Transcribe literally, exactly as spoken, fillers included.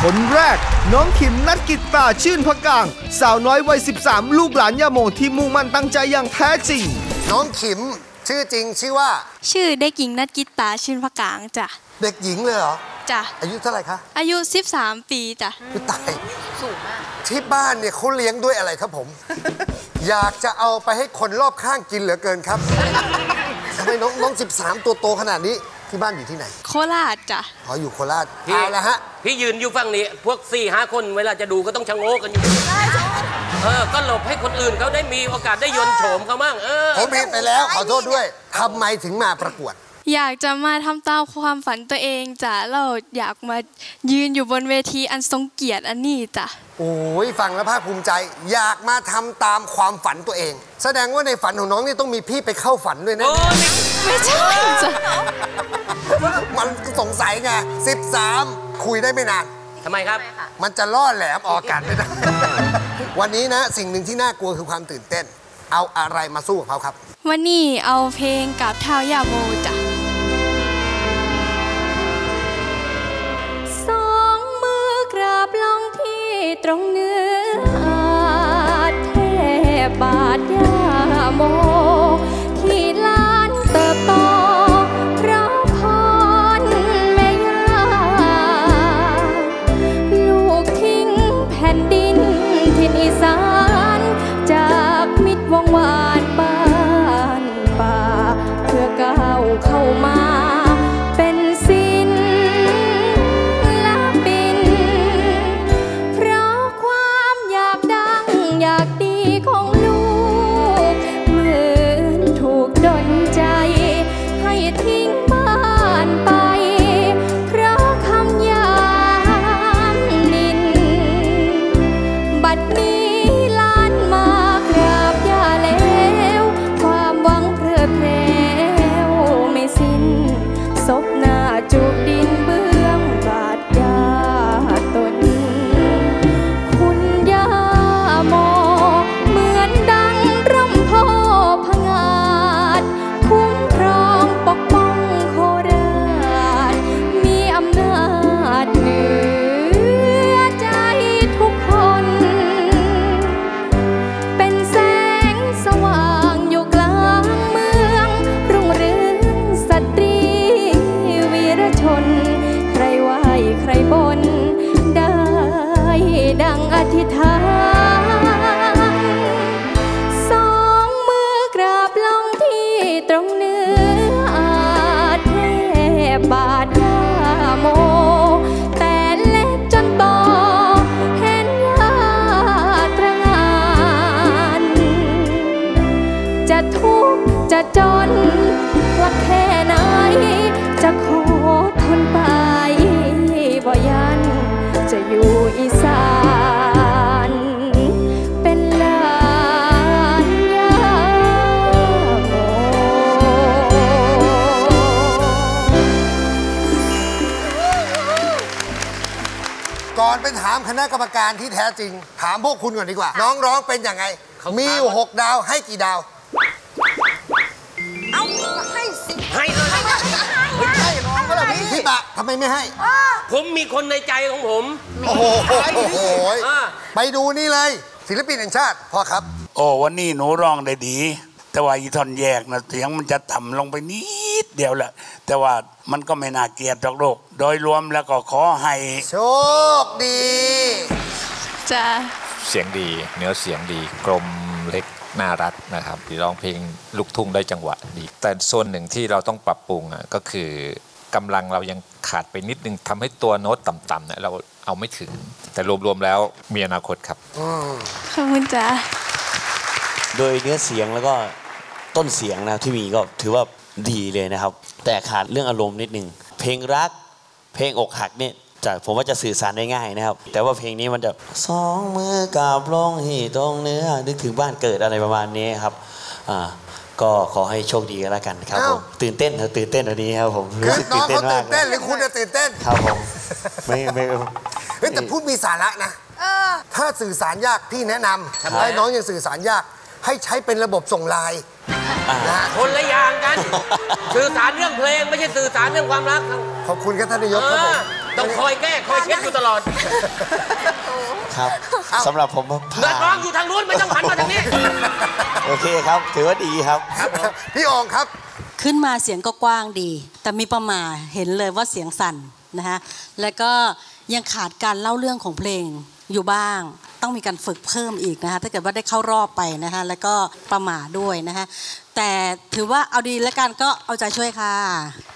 คนแรกน้องขิมนัทกิตตาชื่นพกางสาวน้อยวัยสิบสามลูกหลานย่าโมที่มุ่งมั่นตั้งใจอย่างแท้จริงน้องขิมชื่อจริงชื่อว่าชื่อเด็กหญิงนัทกิตตาชื่นพกางจ้ะเด็กหญิงเลยเหรอจ้ะอายุเท่าไหร่คะอายุสิบสามปีจ้ะพี่ตายสูงมากที่บ้านเนี่ยเขาเลี้ยงด้วยอะไรครับผม อยากจะเอาไปให้คนรอบข้างกินเหลือเกินครับทำไมน้องน้องสิบสามตัวโตขนาดนี้ที่บ้านอยู่ที่ไหนโคราชจ้ะอ๋ออยู่โคราชเอาละฮะพี่ยืนอยู่ฝั่งนี้พวกสี่ห้าคนเวลาจะดูก็ต้องชะโงกกันอยู่เออก็หลบให้คนอื่นเขาได้มีโอกาสได้ยนต์โฉมเขาบ้างเออผมผิดไปแล้วขอโทษด้วยทำไมถึงมาประกวดอยากจะมาทำตามความฝันตัวเองจ้ะเราอยากมายืนอยู่บนเวทีอันทรงเกียรติอันนี้จ้ะโอ้ยฟังแล้วภาคภูมิใจอยากมาทำตามความฝันตัวเองแสดงว่าในฝันของน้องนี่ต้องมีพี่ไปเข้าฝันด้วยนะไม่ใช่จ้ะมันสงสัยไงสิบสามคุยได้ไม่นานทำไมครับมันจะล่อแหลมออกกันไม่ได้ วันนี้นะสิ่งหนึ่งที่น่ากลัวคือความตื่นเต้นเอาอะไรมาสู้กับเขาครับวันนี้เอาเพลงกับเท้าย่าโมจ้ะสองมือกราบลงที่ตรงเนื้อเทบาทย่าโมที่ล้านเติบโตเพราะพรแม่ย่าลูกทิ้งแผ่นดินถิ่นอีสานจากมิตรวงวานบ้านป่าเพื่อก้าวเข้ามาเป็นศิลปินเพราะความอยากดังอยากดีของลูกเหมือนถูกดลใจให้ทิ้งบ้านไปเพราะคำยามนินบัดนี้ล้านมากราบย่าแล้วความหวังเพลิดเพลวไม่สิ้นศพหน้าจูบดินเบื้องบาดยาตนคุณย่าโมเหมือนดังร่มโพพงาดคุ้มครองปกป้องโคราชมีอำนาจเหนือใจทุกคนเป็นแสงสว่างอยู่กลางเมืองรุ่งเรืองสตรีวีรชนใครไหวใครบนได้ดังอธิษฐานสองมือกราบลงที่ตรงเนื้ออาเทบาทย่าโมแต่เล็กจนโตเห็นย่าตระหง่านจะทุกข์จะจนรักแค่ไหนจะขอทนไปบ่ยันจะอยู่อีสานเป็นหลานย่าโมก่อนไปถามคณะกรรมการที่แท้จริงถามพวกคุณก่อนดีกว่าน้องร้องเป็นยังไงมีอยู่หกดาวให้กี่ดาวเอาให้สิให้เลยไม่ใช่น้องก็เลยพี่พี่บะทำไมไม่ให้ผมมีคนในใจของผมโอ้โหไปดูนี่เลยศิลปินแห่งชาติพ่อครับโอ้วันนี้หนูร้องได้ดีแต่ว่าอีท่อนแยกนะเสียงมันจะต่ำลงไปนิดเดียวแหละแต่ว่ามันก็ไม่น่าเกลียดหรอกลูกโดยรวมแล้วก็ขอให้โชคดีจ้ะเสียงดีเนื้อเสียงดีกลมเล็กน่ารักนะครับที่ร้องเพลงลูกทุ่งได้จังหวะดีแต่ส่วนหนึ่งที่เราต้องปรับปรุงก็คือกำลังเรายังขาดไปนิดนึงทำให้ตัวโน้ตต่ำๆเนี่ยเราเอาไม่ถึงแต่รวมๆแล้วมีอนาคตครับขอบคุณจ้ะโดยเนื้อเสียงแล้วก็ต้นเสียงนะที่มีก็ถือว่าดีเลยนะครับแต่ขาดเรื่องอารมณ์นิดนึงเพลงรักเพลงอกหักเนี่ยจะผมว่าจะสื่อสารได้ง่ายนะครับแต่ว่าเพลงนี้มันจะสองมือกราบลงที่ตรงเนื้อนึกถึงบ้านเกิดอะไรประมาณนี้ครับอ่าก็ขอให้โชคดีกันแล้วกันครับผมตื่นเต้นเถอะตื่นเต้นวันนี้ครับผมรู้สึกตื่นเต้นมากตื่นเต้นหรือคุณจะตื่นเต้นครับผมไม่ไม่เฮ้ยแต่พูดมีสาระนะถ้าสื่อสารยากพี่แนะนำให้น้องยังสื่อสารยากให้ใช้เป็นระบบส่งไลน์นะคนละอย่างกันสื่อสารเรื่องเพลงไม่ใช่สื่อสารเรื่องความรักขอบคุณครับท่านนายกครับผมต้องคอยแก้คอยเช็ดอยู่ตลอดครับสำหรับผมเนื้อร้องอยู่ทางนู้นไม่ต้องหันมาทางนี้โอเคครับถือว่าดีครับพี่อองครับขึ้นมาเสียงก็กว้างดี แต่มีประมาเห็นเลยว่าเสียงสั่นนะคะแล้วก็ยังขาดการเล่าเรื่องของเพลงอยู่บ้างต้องมีการฝึกเพิ่มอีกนะคะถ้าเกิดว่าได้เข้ารอบไปนะคะแล้วก็ประมาด้วยนะคะแต่ถือว่าเอาดีแล้วกันก็เอาใจช่วยค่ะ